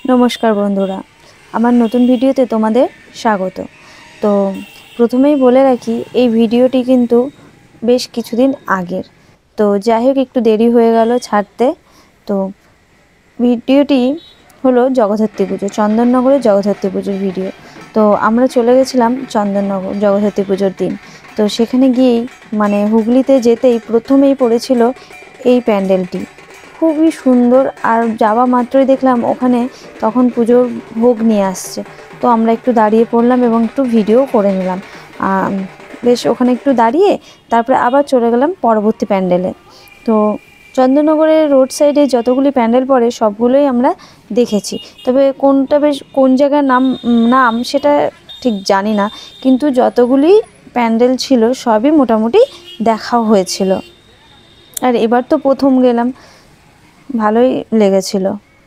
নমস্কার বন্ধুরা, আমার নতুন ভিডিওতে তোমাদের স্বাগত। তো প্রথমেই বলে রাখি, এই ভিডিওটি কিন্তু বেশ কিছুদিন আগের। তো যাই হোক, একটু দেরি হয়ে গেল ছাড়তে। তো ভিডিওটি হলো জগদ্ধাত্রী পুজো, চন্দননগরের জগদ্ধাত্রী পুজোর ভিডিও। তো আমরা চলে গেছিলাম চন্দননগর জগদ্ধাত্রী পুজোর দিন। তো সেখানে গিয়েই হুগলিতে যেতেই প্রথমেই পড়েছিল এই প্যান্ডেলটি, খুবই সুন্দর। আর যাওয়া মাত্রই দেখলাম ওখানে তখন পুজোর ভোগ নিয়ে আসছে। তো আমরা একটু দাঁড়িয়ে পড়লাম এবং একটু ভিডিও করে নিলাম। বেশ ওখানে একটু দাঁড়িয়ে তারপরে আবার চলে গেলাম পরবর্তী প্যান্ডেলে। তো চন্দননগরের রোড সাইডে যতগুলি প্যান্ডেল পড়ে সবগুলোই আমরা দেখেছি, তবে কোনটা বেশ কোন জায়গার নাম সেটা ঠিক জানি না, কিন্তু যতগুলি প্যান্ডেল ছিল সবই মোটামুটি দেখাও হয়েছিল। আর এবার তো প্রথম গেলাম, ভালোই লেগেছিল।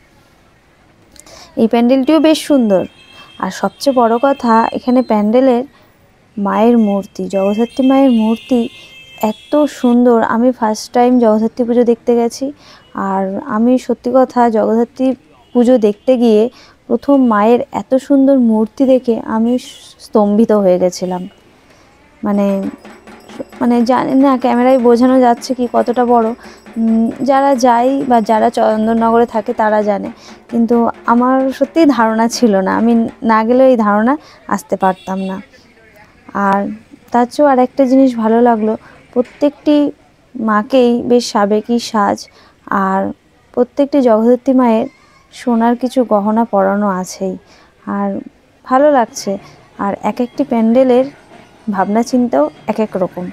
এই প্যান্ডেলটিও বেশ সুন্দর। আর সবচেয়ে বড় কথা, এখানে প্যান্ডেলের মায়ের মূর্তি, জগদ্ধাত্রী মায়ের মূর্তি এত সুন্দর। আমি ফার্স্ট টাইম জগদ্ধাত্রী পুজো দেখতে গেছি। আর আমি সত্যি কথা, জগদ্ধাত্রী পুজো দেখতে গিয়ে প্রথম মায়ের এত সুন্দর মূর্তি দেখে আমি স্তম্ভিত হয়ে গেছিলাম। জানি না ক্যামেরায় বোঝানো যাচ্ছে কি কতটা বড়। যারা যায় বা যারা চন্দননগরে থাকে তারা জানে, কিন্তু আমার সত্যিই ধারণা ছিল না। আমি না গেলেও এই ধারণা আসতে পারতাম না। আর তার চেয়েও আরেকটা জিনিস ভালো লাগলো, প্রত্যেকটি মাকেই বেশ সাবেকি সাজ, আর প্রত্যেকটি জগদ্ধাত্রী মায়ের সোনার কিছু গহনা পরানো আছেই। আর ভালো লাগছে। আর এক একটি প্যান্ডেলের ভাবনা চিন্তাও এক এক রকম।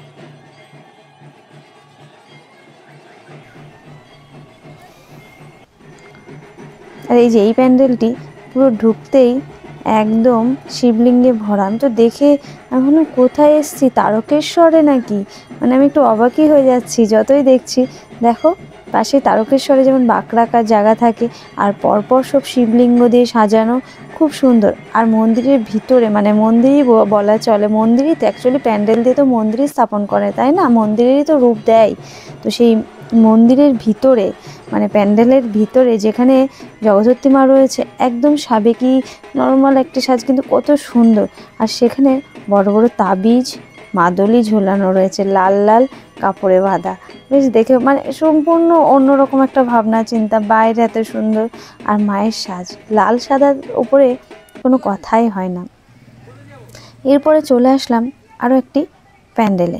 আর এই যে এই প্যান্ডেলটি পুরো ঢুকতেই একদম শিবলিঙ্গে ভরা। আমি তো দেখে এখন কোথায় এসছি, তারকেশ্বরে নাকি, আমি একটু অবাকই হয়ে যাচ্ছি যতই দেখছি। দেখো পাশে তারকেশ্বরে যেমন বাঁকড়াকার জায়গা থাকে, আর পরপর সব শিবলিঙ্গ দিয়ে সাজানো, খুব সুন্দর। আর মন্দিরের ভিতরে মন্দিরই বলা চলে, মন্দিরই তো অ্যাকচুয়ালি, প্যান্ডেল দিয়ে তো মন্দিরই স্থাপন করে, তাই না? মন্দিরেরই তো রূপ দেয়। তো সেই মন্দিরের ভিতরে প্যান্ডেলের ভিতরে যেখানে জগদ্ধাত্রী মা রয়েছে, একদম সাবেকি নর্মাল একটা সাজ, কিন্তু কত সুন্দর। আর সেখানে বড় বড় তাবিজ, মাদলি ঝোলানো রয়েছে, লাল লাল কাপড়ে বাঁধা। বেশ দেখে সম্পূর্ণ অন্যরকম একটা ভাবনা চিন্তা। বাইরে এত সুন্দর, আর মায়ের সাজ লাল সাদার উপরে কোনো কথাই হয় না। এরপরে চলে আসলাম আরও একটি প্যান্ডেলে।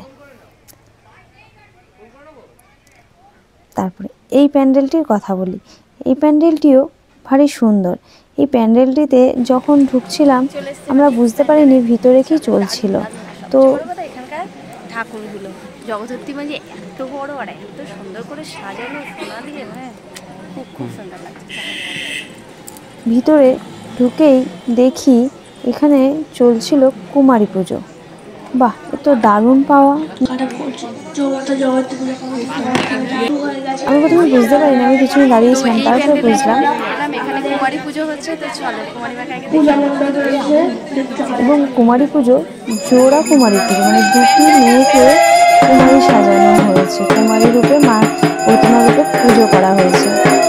তারপরে এই প্যান্ডেলটির কথা বলি। এই প্যান্ডেলটিও ভারী সুন্দর। এই প্যান্ডেলটিতে যখন ঢুকছিলাম আমরা বুঝতে পারিনি ভিতরে কি চলছিল। তো এখানকার ঠাকুরগুলো জগদ্ধাত্রী মা যে এত বড় আর এত সুন্দর করে সাজানো সোনা দিয়ে, খুব সুন্দর লাগছে। ভিতরে ঢুকেই দেখি এখানে চলছিল কুমারী পুজো। বাহ, এ তো দারুণ পাওয়া। আমি প্রথমে বুঝতে পারিনি, আমি পিছনে দাঁড়িয়েছিলাম, তারপরে বুঝলাম। এবং কুমারী পুজো জোড়া কুমারী পুজো, দুটি মেয়েকে কুমারী সাজানো হয়েছে, কুমারী রূপে মা প্রতিমা রূপে পুজো করা হয়েছে।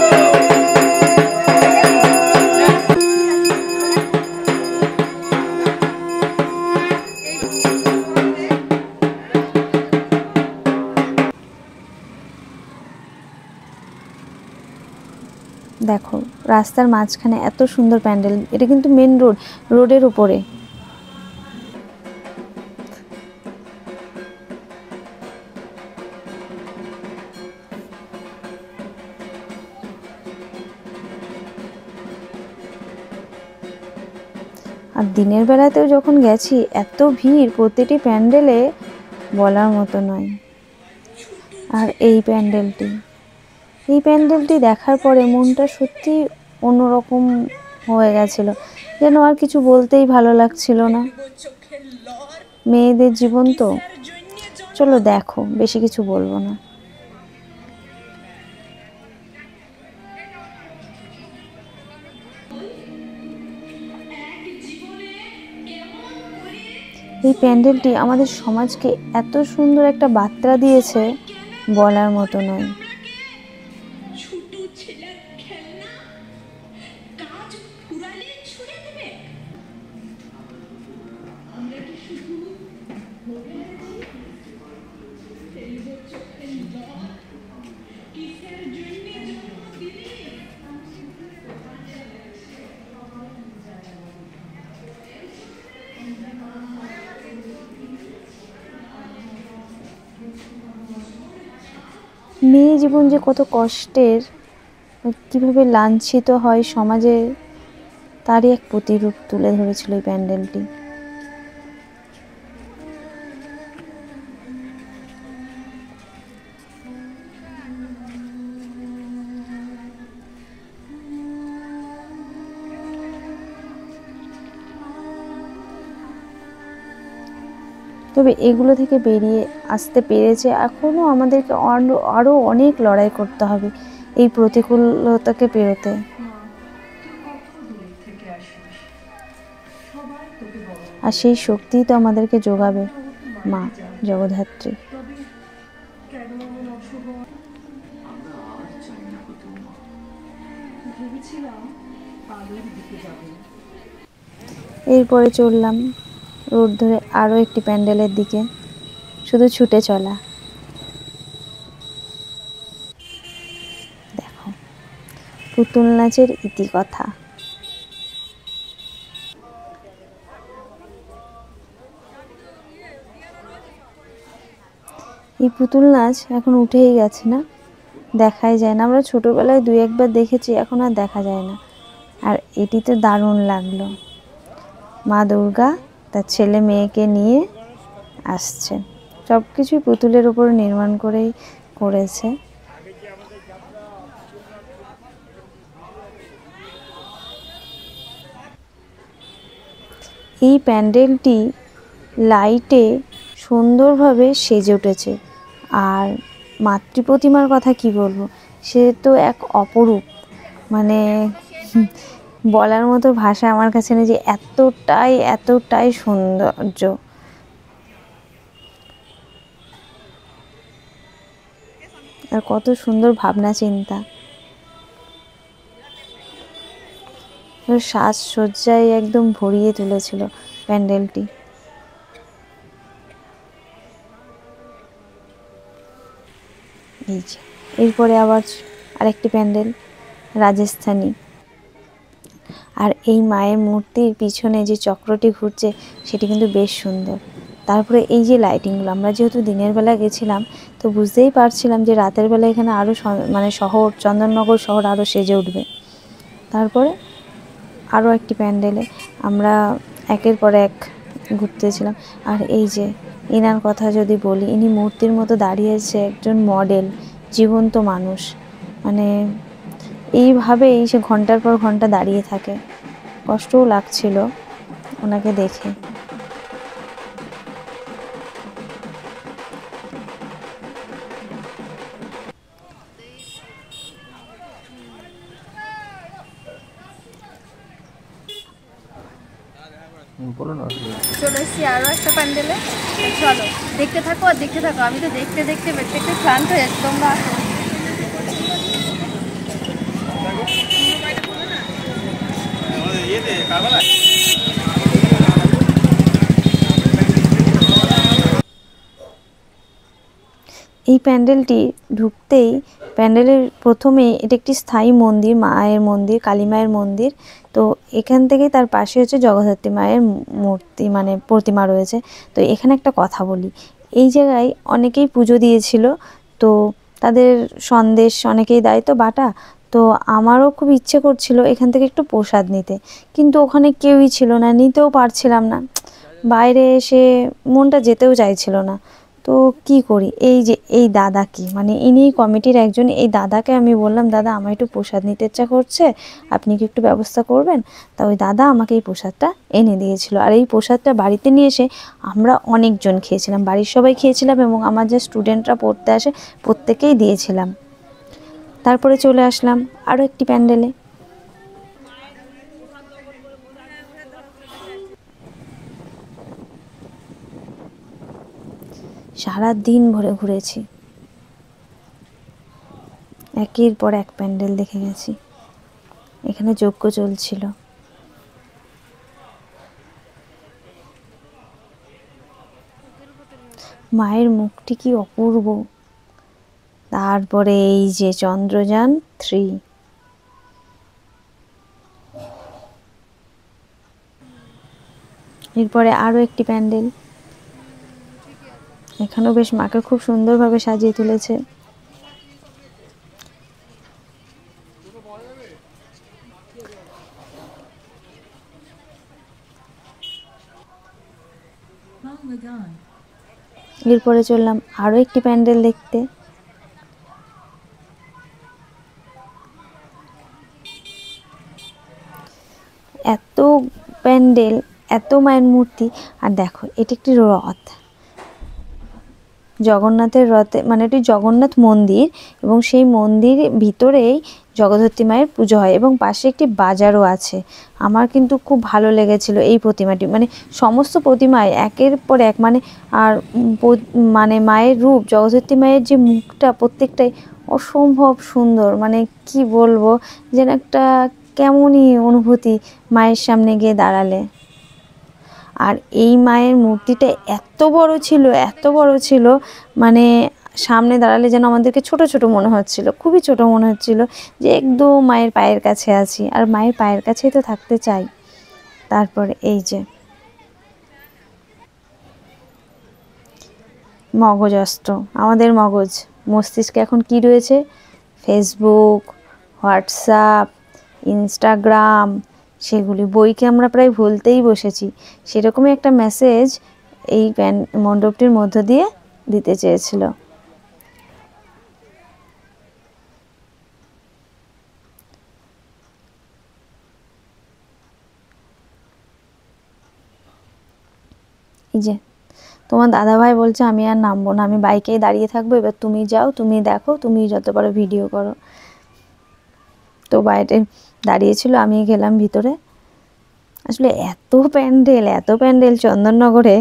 দেখো রাস্তার মাঝখানে এত সুন্দর প্যান্ডেল। এটা কিন্তু মেন রোডের উপরে। আর দিনের বেলাতেও যখন গেছি, এত ভিড় প্রতিটি প্যান্ডেলে, বলার মতো নয়। আর এই প্যান্ডেলটি দেখার পরে মনটা সত্যি অন্যরকম হয়ে গেছিল, যেন আর কিছু বলতেই ভালো লাগছিল না। মেয়েদের জীবন তো, চলো দেখো, বেশি কিছু বলবো না। এই প্যান্ডেলটি আমাদের সমাজকে এত সুন্দর একটা বার্তা দিয়েছে, বলার মতো নয়। মেয়ে জীবন যে কত কষ্টের, কীভাবে লাঞ্ছিত হয় সমাজে, তারই এক প্রতিরূপ তুলে ধরেছিল এই প্যান্ডেলটি। তবে এগুলো থেকে বেরিয়ে আসতে পেরেছে, এখনও আমাদেরকে আরও অনেক লড়াই করতে হবে এই প্রতিকূলতাকে পেরোতে। আর সেই শক্তিই তো আমাদেরকে যোগাবে মা জগদ্ধাত্রী। এরপরে চললাম রোড ধরে আরও একটি প্যান্ডেলের দিকে, শুধু ছুটে চলা। দেখো, পুতুল নাচের ইতিকথা। এই পুতুল নাচ এখন উঠেই গেছে না, দেখাই যায় না। আমরা ছোটোবেলায় 2-1বার দেখেছি, এখন আর দেখা যায় না। আর এটি তো দারুণ লাগলো, মা দুর্গা তার ছেলে মেয়েকে নিয়ে আসছে। সব কিছুই পুতুলের উপর নির্মাণ করেই করেছে। এই প্যান্ডেলটি লাইটে সুন্দরভাবে সেজে উঠেছে। আর মাতৃ প্রতিমার কথা কি বলবো, সে তো এক অপরূপ, মানে বলার মতো ভাষা আমার কাছে নেই যে এতটাই সৌন্দর্য। আর কত সুন্দর ভাবনা চিন্তা, সাজসজ্জায় একদম ভরিয়ে তুলেছিল প্যান্ডেলটি। এই যে এরপরে আবার আরেকটি প্যান্ডেল, রাজস্থানী। আর এই মায়ের মূর্তির পিছনে যে চক্রটি ঘুরছে সেটি কিন্তু বেশ সুন্দর। তারপরে এই যে লাইটিংগুলো, আমরা যেহেতু দিনের বেলা গেছিলাম তো বুঝতেই পারছিলাম যে রাতের বেলা এখানে আরও মানে শহর, চন্দননগর শহর আরও সেজে উঠবে। তারপরে আরও একটি প্যান্ডেলে আমরা একের পর এক ঘুরতেছিলাম। আর এই যে এনার কথা যদি বলি, ইনি মূর্তির মতো দাঁড়িয়েছে, একজন মডেল, জীবন্ত মানুষ। মানে এইভাবেই সে ঘন্টার পর ঘন্টা দাঁড়িয়ে থাকে। কষ্টও লাগছিল ওনাকে দেখে। চলে এসেছি আরও একটা প্যান্ডেলে। চলো দেখতে থাকো আর দেখতে থাকো, আমি তো দেখতে দেখতে ক্লান্ত হয়ে যাচ্ছি। তোমরা আসো। এই প্যান্ডেলটি ঢুকতেই প্যান্ডেলের প্রথমে এটা একটি স্থায়ী মন্দির, মায়ের মন্দির, কালী মায়ের মন্দির। তো এখান থেকেই তার পাশে হচ্ছে জগদ্ধাত্রী মায়ের মূর্তি, মানে প্রতিমা রয়েছে। তো এখানে একটা কথা বলি, এই জায়গায় অনেকেই পুজো দিয়েছিল, তো তাদের সন্দেশ অনেকেই দেয় তো বাটা। তো আমারও খুব ইচ্ছে করছিল এখান থেকে একটু প্রসাদ নিতে, কিন্তু ওখানে কেউই ছিল না, নিতেও পারছিলাম না। বাইরে এসে মনটা যেতেও চাইছিল না। তো কি করি, এই যে এই দাদাকে, মানে ইনি কমিটির একজন, এই দাদাকে আমি বললাম, দাদা আমার একটু প্রসাদ নিতে ইচ্ছা করছে, আপনি কি একটু ব্যবস্থা করবেন? তা ওই দাদা আমাকে এই প্রসাদটা এনে দিয়েছিল। আর এই প্রসাদটা বাড়িতে নিয়ে এসে আমরা অনেকজন খেয়েছিলাম, বাড়ির সবাই খেয়েছিলাম, এবং আমার যে স্টুডেন্টরা পড়তে আসে প্রত্যেকেই দিয়েছিলাম। তারপরে চলে আসলাম আরও একটি প্যান্ডেলে। সারা দিন ভরে ঘুরেছি, একের পর এক প্যান্ডেল দেখে গেছি। এখানে যজ্ঞ চলছিল। মায়ের মুখটি কি অপূর্ব। তারপরে এই যে চন্দ্রযান-3, এরপরে আরও একটি প্যান্ডেল। এখানেও বেশ মাকে খুব সুন্দরভাবে সাজিয়ে তুলেছে। এরপরে চললাম আরও একটি প্যান্ডেল দেখতে। এত প্যান্ডেল, এত মায়ের মূর্তি। আর দেখো এটি একটি রথ, জগন্নাথের রথে, মানে এটি জগন্নাথ মন্দির এবং সেই মন্দির ভিতরেই জগদ্ধত্রী মায়ের পুজো হয় এবং পাশে একটি বাজারও আছে। আমার কিন্তু খুব ভালো লেগেছিল এই প্রতিমাটি, মানে সমস্ত প্রতিমায় একের পর এক, মানে আর মানে মায়ের রূপ, জগদ্ধত্রী মায়ের যে মুখটা প্রত্যেকটাই অসম্ভব সুন্দর, মানে কি বলবো, যেন একটা কেমনই অনুভূতি মায়ের সামনে গিয়ে দাঁড়ালে। আর এই মায়ের মূর্তিটা এত বড় ছিল, এত বড় ছিল, মানে সামনে দাঁড়ালে যেন আমাদেরকে ছোট ছোট মনে হচ্ছিল, খুবই ছোট মনে হচ্ছিল, যে একদম মায়ের পায়ের কাছে আছি, আর মায়ের পায়ের কাছেই তো থাকতে চাই। তারপর এই যে মগজস্ত্র, আমাদের মগজ মস্তিষ্কে এখন কি রয়েছে? ফেসবুক, হোয়াটসঅ্যাপ, ইনস্টাগ্রাম, সেগুলি, বইকে আমরা প্রায় ভুলতেই বসেছি। সেরকমই একটা মেসেজ এই মণ্ডপটির মধ্য দিয়ে দিতে চেয়েছিল। এই যে তোমার দাদাভাই বলছে আমি আর নামবো না, আমি বাইকেই দাঁড়িয়ে থাকবো, এবার তুমি যাও, তুমি দেখো, তুমি যত পারো ভিডিও করো। তো বাইরে দাঁড়িয়েছিল, আমি গেলাম ভিতরে। আসলে এত প্যান্ডেল, এত প্যান্ডেল চন্দননগরে,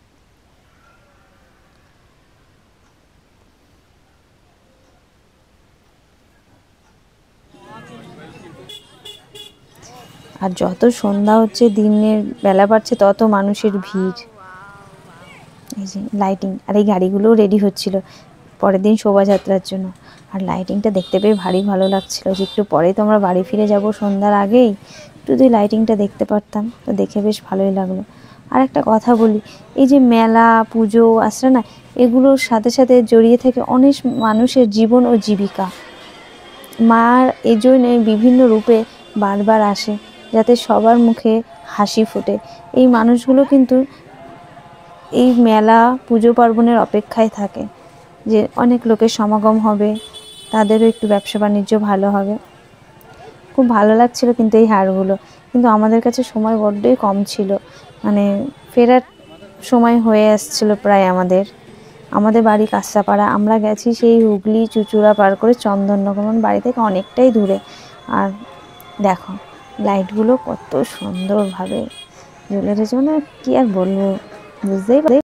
আর যত সন্ধ্যা হচ্ছে, দিনের বেলা বাড়ছে, তত মানুষের ভিড়। এই যে লাইটিং, আর এই গাড়িগুলোও রেডি হচ্ছিল পরের দিন শোভাযাত্রার জন্য। আর লাইটিংটা দেখতে পেয়ে ভারী ভালো লাগছিল, যে একটু পরেই তো আমরা বাড়ি ফিরে যাব সন্ধ্যার আগেই, একটু যদি লাইটিংটা দেখতে পারতাম, তো দেখে বেশ ভালোই লাগলো। আর একটা কথা বলি, এই যে মেলা পুজো আসছে না, এগুলোর সাথে সাথে জড়িয়ে থাকে অনেক মানুষের জীবন ও জীবিকা। মার এই জন্যে বিভিন্ন রূপে বারবার আসে, যাতে সবার মুখে হাসি ফোটে। এই মানুষগুলো কিন্তু এই মেলা পুজো পার্বণের অপেক্ষায় থাকে, যে অনেক লোকের সমাগম হবে, তাদেরও একটু ব্যবসা বাণিজ্য ভালো হবে। খুব ভালো লাগছিল কিন্তু এই হারগুলো, কিন্তু আমাদের কাছে সময় বড্ডই কম ছিল, মানে ফেরার সময় হয়ে আসছিল প্রায়। আমাদের বাড়ি কাঁচরাপাড়া, আমরা গেছি সেই হুগলি চুঁচুড়া পার করে চন্দননগর, বাড়ি থেকে অনেকটাই দূরে। আর দেখো লাইটগুলো কত সুন্দরভাবে জ্বলে রয়েছে, মানে কি আর বলবো, বুঝতেই